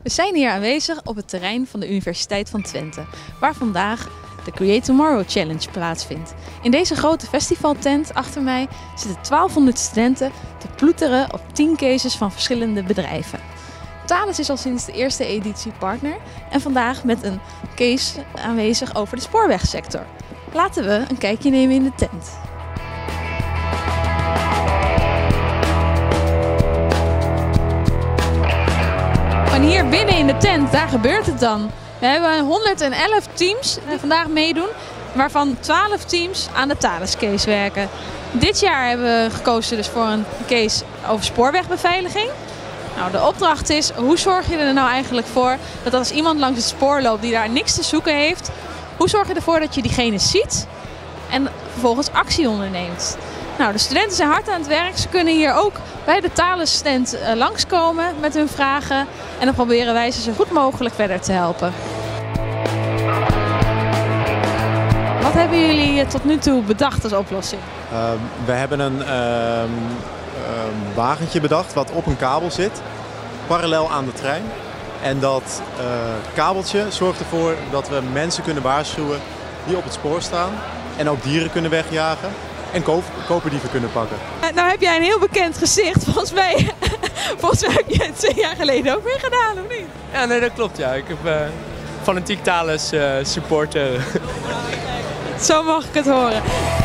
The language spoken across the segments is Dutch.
We zijn hier aanwezig op het terrein van de Universiteit van Twente, waar vandaag de Create Tomorrow Challenge plaatsvindt. In deze grote festivaltent achter mij zitten 1200 studenten te ploeteren op 10 cases van verschillende bedrijven. Thales is al sinds de eerste editie partner en vandaag met een case aanwezig over de spoorwegsector. Laten we een kijkje nemen in de tent. En hier binnen in de tent, daar gebeurt het dan. We hebben 111 teams die vandaag meedoen, waarvan 12 teams aan de Thales case werken. Dit jaar hebben we gekozen dus voor een case over spoorwegbeveiliging. Nou, de opdracht is, hoe zorg je er nou eigenlijk voor dat als iemand langs het spoor loopt die daar niks te zoeken heeft, hoe zorg je ervoor dat je diegene ziet en vervolgens actie onderneemt? Nou, de studenten zijn hard aan het werk. Ze kunnen hier ook bij de Thales stand langskomen met hun vragen. En dan proberen wij ze zo goed mogelijk verder te helpen. Wat hebben jullie tot nu toe bedacht als oplossing? We hebben een wagentje bedacht wat op een kabel zit, parallel aan de trein. En dat kabeltje zorgt ervoor dat we mensen kunnen waarschuwen die op het spoor staan. En ook dieren kunnen wegjagen. En koperdieven kunnen pakken. Nou heb jij een heel bekend gezicht. Volgens mij heb je het 2 jaar geleden ook weer gedaan, of niet? Ja, nee, dat klopt. Ja. Ik heb fanatiek Thales supporter. Zo mag ik het horen.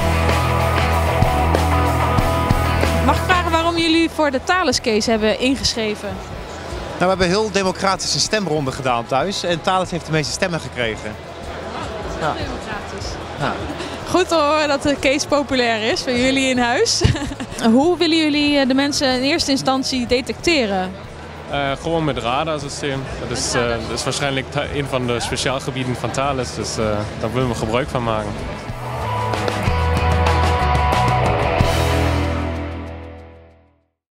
Mag ik vragen waarom jullie voor de Thales case hebben ingeschreven? Nou, we hebben heel democratische stemronde gedaan thuis. En Thales heeft de meeste stemmen gekregen. Ja. Democratisch. Ja. Goed te horen dat de case populair is voor jullie in huis. Hoe willen jullie de mensen in eerste instantie detecteren? Gewoon met radarsysteem. Dat is waarschijnlijk een van de speciaalgebieden van Thales, dus daar willen we gebruik van maken.